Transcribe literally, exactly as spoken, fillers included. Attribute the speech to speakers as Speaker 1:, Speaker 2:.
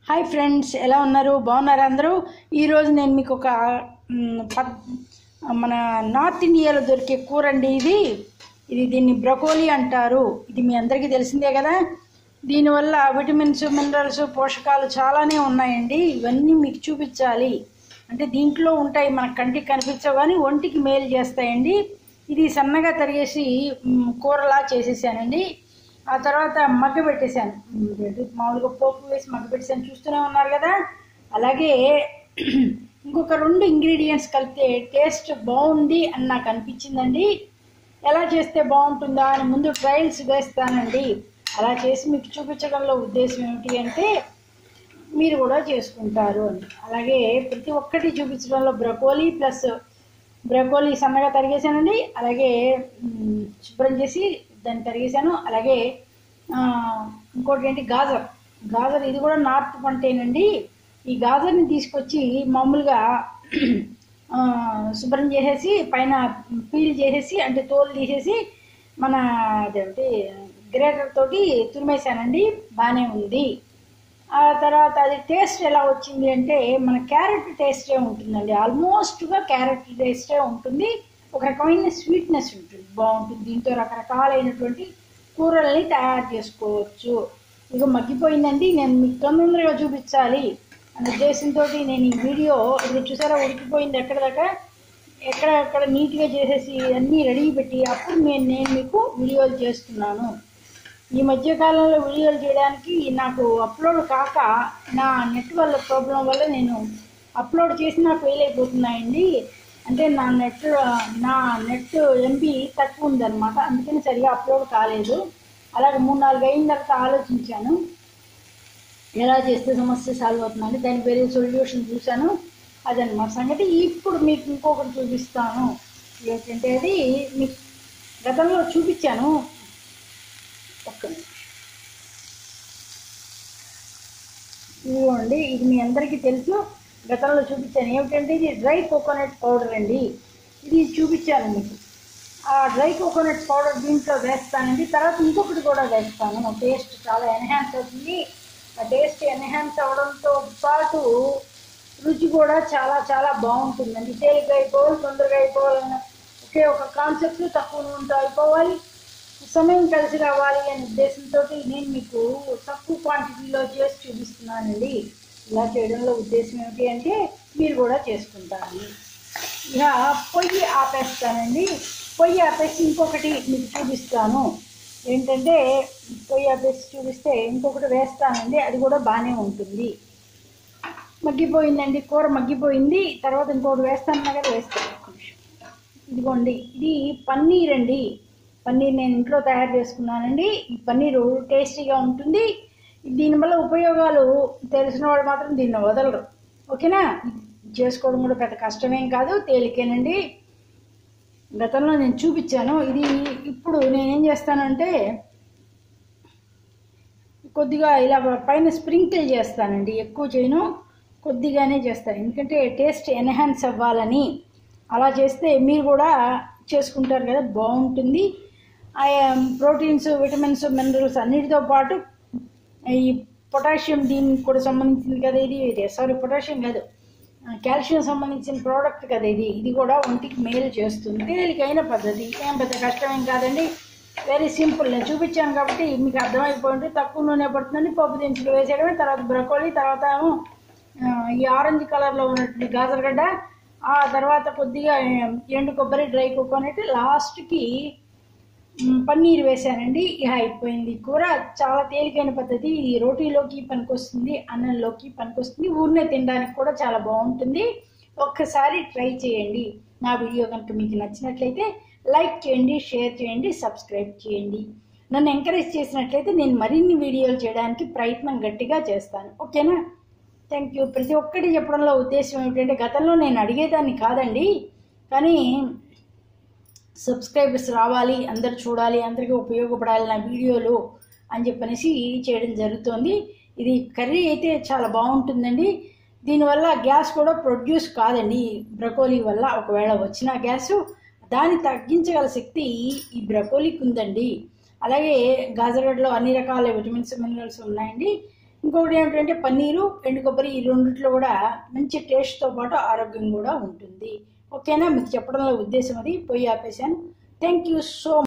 Speaker 1: Hi friends, ఎలా ఉన్నారు? బాగున్నారా అందరూ? ఈరోజు నేను మీకు ఒక మన నార్త్ ఇండియాలో దొరికే కూర అండి. ఇది ఇది దీన్ని బ్రకోలీ అంటారు. ఇది మీ అందరికీ తెలిసిందే కదా. దీనివల్ల విటమిన్స్, మినరల్స్, పోషకాలు చాలానే ఉన్నాయండి. ఇవన్నీ మీకు చూపించాలి అంటే దీంట్లో ఉంటాయి, మన కంటికి కనిపించవు కానీ ఒంటికి మేలు చేస్తాయండి. ఇది సన్నగా తరిగేసి కూరలా చేసేసానండి. ఆ తర్వాత మగ్గ పెట్టేశాను, మామూలుగా పోపు వేసి మగ్గ పెట్టేసాను, చూస్తూనే ఉన్నారు కదా. అలాగే ఇంకొక రెండు ఇంగ్రీడియంట్స్ కలిపితే టేస్ట్ బాగుంది అని నాకు అనిపించిందండి. ఎలా చేస్తే బాగుంటుందా అని ముందు ట్రయల్స్ వేస్తానండి. అలా చేసి మీకు చూపించడంలో ఉద్దేశం ఏమిటి అంటే మీరు కూడా చేసుకుంటారు అని. అలాగే ప్రతి ఒక్కటి చూపించడంలో బ్రకోలీ ప్లస్ బ్రకోలీ సన్నగా తరిగేసానండి. అలాగే శుభ్రం చేసి దాన్ని తరిగేసాను. అలాగే ఇంకోటి ఏంటి, గాజర్ గాజర్ ఇది కూడా నార్త్ పంటేనండి. ఈ గాజర్ని తీసుకొచ్చి మామూలుగా శుభ్రం చేసేసి పైన పీల్ చేసేసి అంటే తోలు తీసేసి మన అదేంటి గ్రేటర్ తోటి తురిమేసానండి. బాగానే ఉంది. ఆ తర్వాత అది టేస్ట్ ఎలా వచ్చింది అంటే మన క్యారెట్ టేస్టే ఉంటుందండి. ఆల్మోస్ట్గా క్యారెట్ టేస్టే ఉంటుంది. ఒక రకమైన స్వీట్నెస్ ఉంటుంది, బాగుంటుంది. దీంతో రకరకాలైనటువంటి కూరల్ని తయారు చేసుకోవచ్చు. ఇక మగ్గిపోయిందండి. నేను మీకు తొందరగా చూపించాలి అనే ఉద్దేశంతో నేను ఈ వీడియో ఇది చూసారా, ఉడికిపోయింది ఎక్కడ దాకా, ఎక్కడ ఎక్కడ నీట్గా చేసేసి అన్నీ రెడీ పెట్టి అప్పుడు నేను నేను మీకు వీడియోలు చేస్తున్నాను. ఈ మధ్యకాలంలో వీడియోలు చేయడానికి నాకు అప్లోడ్ కాక నా నెట్ వల్ల ప్రాబ్లం వల్ల నేను అప్లోడ్ చేసినా ఫెయిల్ అయిపోతున్నాయండి. అంటే నా నెట్ నా నెట్ ఎంబీ తక్కువ ఉందన్నమాట, అందుకని సరిగా అప్లోడ్ కాలేదు. అలాగే మూడు నాలుగు అయిన తర్వాత ఆలోచించాను ఎలా చేస్తే సమస్య సాల్వ్ అవుతుందని. దాని వేరే సొల్యూషన్ చూశాను. అదనమాట సంగతి. ఇప్పుడు మీకు ఇంకొకటి చూపిస్తాను. ఏంటంటే అది మీకు గతంలో చూపించాను. ఒక్క ఇదిగోండి, ఇది మీ అందరికీ తెలుసు, గతంలో చూపించాను. ఏమిటంటే ఇది డ్రై కోకోనట్ పౌడర్ అండి. ఇది చూపించాను మీకు. ఆ డ్రై కోకోనట్ పౌడర్ దీంట్లో వేస్తానండి. తర్వాత ఇంకొకటి కూడా వేస్తాను. టేస్ట్ చాలా ఎన్హాన్స్ అవుతుంది. ఆ టేస్ట్ ఎన్హాన్స్ అవడంతో పాటు రుచి కూడా చాలా చాలా బాగుంటుందండి. తేలిక అయిపోవాలి, తొందరగా అయిపోవాలన్న ఒకే ఒక కాన్సెప్ట్, తక్కువ నూనెతో అయిపోవాలి, సమయం కలిసి రావాలి అనే ఉద్దేశంతో నేను మీకు తక్కువ క్వాంటిటీలో చేసి చూపిస్తున్నానండి. ఇలా చేయడంలో ఉద్దేశం ఏమిటి అంటే మీరు కూడా చేసుకుంటారు. ఇక పొయ్యి ఆపేస్తానండి. పొయ్యి ఆపేసి ఇంకొకటి మీకు చూపిస్తాను. ఏంటంటే పొయ్యి ఆపేసి చూపిస్తే ఇంకొకటి వేస్తానండి. అది కూడా బాగానే ఉంటుంది. మగ్గిపోయిందండి, కూర మగ్గిపోయింది. తర్వాత ఇంకొకటి వేస్తాను కదా, వేస్తాను. ఇదిగోండి, ఇది పన్నీర్ అండి. పన్నీర్ నేను ఇంట్లో తయారు చేసుకున్నానండి. ఈ పన్నీరు టేస్టీగా ఉంటుంది. దీనివల్ల ఉపయోగాలు తెలిసిన వాళ్ళు మాత్రం దీన్ని వదలరు. ఓకేనా? చేసుకోవడం కూడా పెద్ద కష్టమేం కాదు, తేలికేనండి. గతంలో నేను చూపించాను. ఇది ఇప్పుడు నేనేం చేస్తానంటే కొద్దిగా ఇలా పైన స్ప్రింకిల్ చేస్తానండి. ఎక్కువ చేయను, కొద్దిగానే చేస్తాను. ఎందుకంటే టేస్ట్ ఎన్హాన్స్ అవ్వాలని. అలా చేస్తే మీరు కూడా చేసుకుంటారు కదా, బాగుంటుంది. ప్రోటీన్స్, విటమిన్స్, మినరల్స్ అన్నిటితో పాటు ఈ పొటాషియం దీనికి కూడా సంబంధించింది కదా. ఇది ఇది సారీ పొటాషియం కాదు, కాల్షియం సంబంధించిన ప్రోడక్ట్ కదా ఇది. ఇది కూడా ఒంటికి మేలు చేస్తుంది. తేలికైన పద్ధతి, ఏం పెద్ద కష్టమేం కాదండి. Very simple. నేను చూపించాను కాబట్టి మీకు అర్థమైపోయింది. తక్కువ నూనె పడుతుందండి. పప్పు దినుసులు వేసేయడమే. తర్వాత బ్రకోలీ, తర్వాత ఏమో ఈ ఆరెంజ్ కలర్లో ఉన్నటువంటి గాజరగడ్డ, ఆ తర్వాత కొద్దిగా ఎండు కొబ్బరి, డ్రై కోకోనట్, లాస్ట్కి పన్నీర్ వేసానండి. ఇక అయిపోయింది కూర. చాలా తేలికైన పద్ధతి. ఇది రోటీలోకి పనికొస్తుంది, అన్నంలోకి పనికొస్తుంది, ఊరినే తినడానికి కూడా చాలా బాగుంటుంది. ఒక్కసారి ట్రై చేయండి. నా వీడియో కనుక మీకు నచ్చినట్లయితే లైక్ చేయండి, షేర్ చేయండి, సబ్స్క్రైబ్ చేయండి. నన్ను ఎంకరేజ్ చేసినట్లయితే నేను మరిన్ని వీడియోలు చేయడానికి ప్రయత్నం గట్టిగా చేస్తాను. ఓకేనా? Thank you. ప్రతి ఒక్కటి చెప్పడంలో ఉద్దేశం ఏమిటంటే గతంలో నేను అడిగేదాన్ని కాదండి, కానీ సబ్స్క్రైబర్స్ రావాలి, అందరు చూడాలి, అందరికీ ఉపయోగపడాలి నా వీడియోలు అని చెప్పనేసి చేయడం జరుగుతుంది. ఇది కర్రీ అయితే చాలా బాగుంటుందండి. దీనివల్ల గ్యాస్ కూడా ప్రొడ్యూస్ కాదండి బ్రకోలీ వల్ల. ఒకవేళ వచ్చిన గ్యాసు దాన్ని తగ్గించగల శక్తి ఈ బ్రకోలీకి ఉందండి. అలాగే గాజరగడ్డలో అన్ని రకాల విటమిన్స్, మినరల్స్ ఉన్నాయండి. ఇంకొకటి ఏమిటంటే పన్నీరు ఎండు కొబ్బరి ఈ రెండిట్లో కూడా మంచి టేస్ట్తో పాటు ఆరోగ్యం కూడా ఉంటుంది. ఓకేనా, మీకు చెప్పడంలో ఉద్దేశం అది. పోయి ఆపేశాను. Thank you so